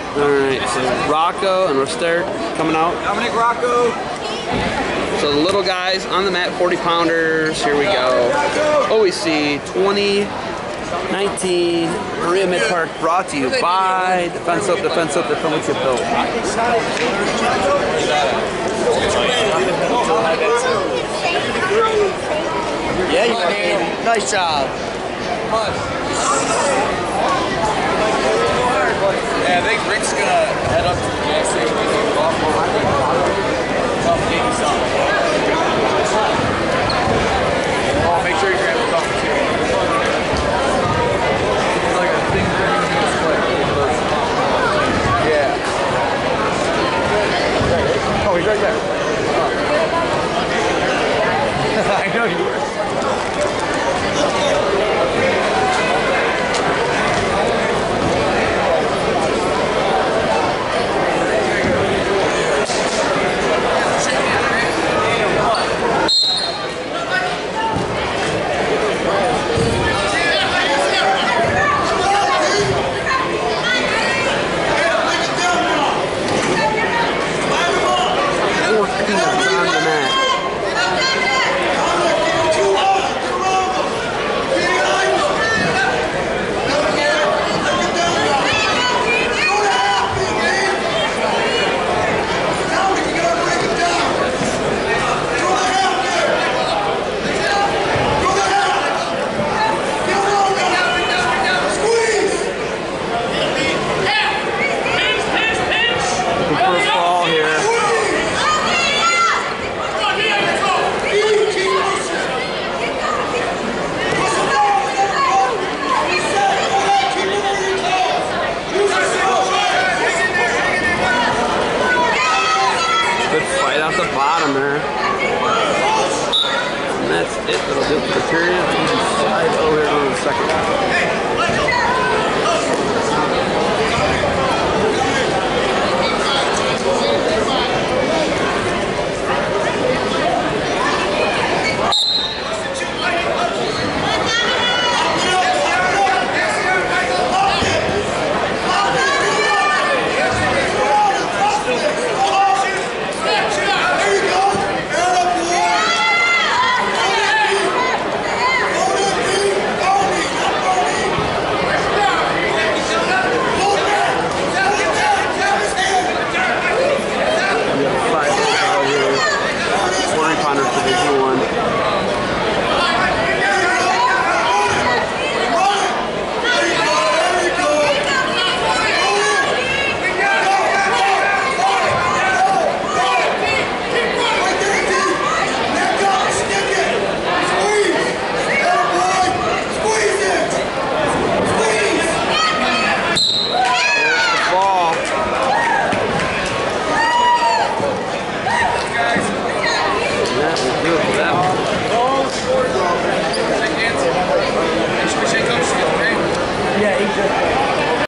Alright, so Rocco and Rostert coming out. Dominic Rocco. So the little guys on the mat, 40 pounders. Here we go. OEC 2019 Maria Mid Park, brought to you by Defense Up, Defense Up, Defense Up Built. Yeah, you are, baby. Nice job. Yeah, I think Rick's gonna head up to the gas station. Oh, make sure you grab the coffee too. It's like a thing for you to display. Yeah. Oh, he's right there. I know you were. At the bottom there. And that's it. That'll do it for the period. Slide over on the second. Beautiful.